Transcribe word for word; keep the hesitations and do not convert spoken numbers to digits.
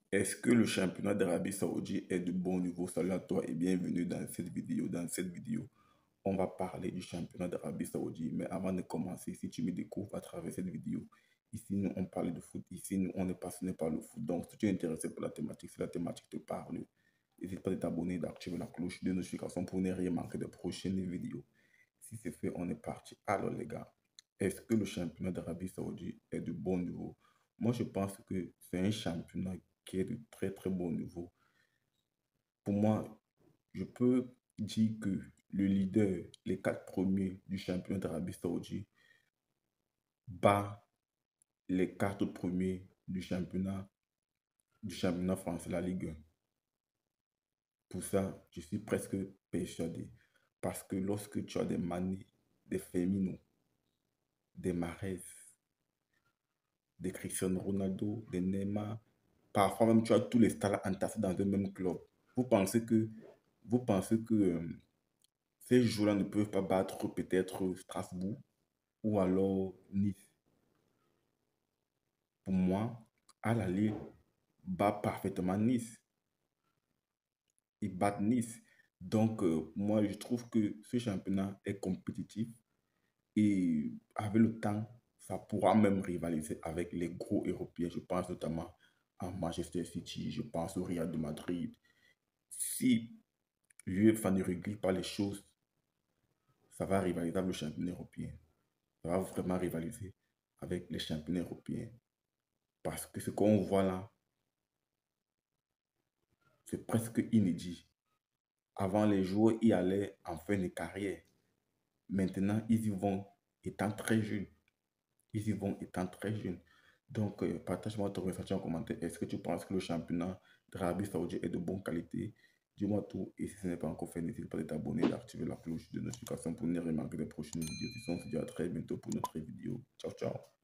Est-ce que le championnat d'Arabie Saoudite est de bon niveau? Salut à toi et bienvenue dans cette vidéo. Dans cette vidéo, on va parler du championnat d'Arabie Saoudite. Mais avant de commencer, si tu me découvres à travers cette vidéo, ici nous on parle de foot. Ici nous on est passionné par le foot. Donc si tu es intéressé par la thématique, si la thématique te parle, n'hésite pas à t'abonner et d'activer la cloche de notification pour ne rien manquer des prochaines vidéos. Si c'est fait, on est parti. Alors les gars, est-ce que le championnat d'Arabie Saoudite est de bon niveau? Moi, je pense que c'est un championnat qui est de très très bon niveau. Pour moi, je peux dire que le leader, les quatre premiers du championnat d'Arabie Saoudite, bat les quatre premiers du championnat, du championnat français, la Ligue un. Pour ça, je suis presque persuadé. Parce que lorsque tu as des Mané, des Firmino, des Mahrez, des Cristiano Ronaldo, des Neymar, parfois même tu as tous les stars entassés dans un même club. Vous pensez que, vous pensez que euh, ces joueurs-là ne peuvent pas battre peut-être Strasbourg ou alors Nice? Pour moi, Al Ahly bat parfaitement Nice. Ils battent Nice. Donc, euh, moi, je trouve que ce championnat est compétitif et avec le temps, ça pourra même rivaliser avec les gros européens. Je pense notamment à Manchester City, je pense au Real de Madrid. Si l'UEFA ne régule pas les choses, ça va rivaliser avec le championnat européen. Ça va vraiment rivaliser avec les championnats européens. Parce que ce qu'on voit là, c'est presque inédit. Avant, les joueurs y allaient en fin de carrière. Maintenant, ils y vont étant très jeunes. Ils y vont étant très jeunes. Donc, euh, partage-moi ton ressenti en commentaire. Est-ce que tu penses que le championnat d'Arabie Saoudite est de bonne qualité? Dis-moi tout. Et si ce n'est pas encore fait, n'hésite pas à t'abonner et d'activer la cloche de notification pour ne rien manquer des prochaines vidéos. Si on se dit à très bientôt pour notre vidéo. Ciao, ciao.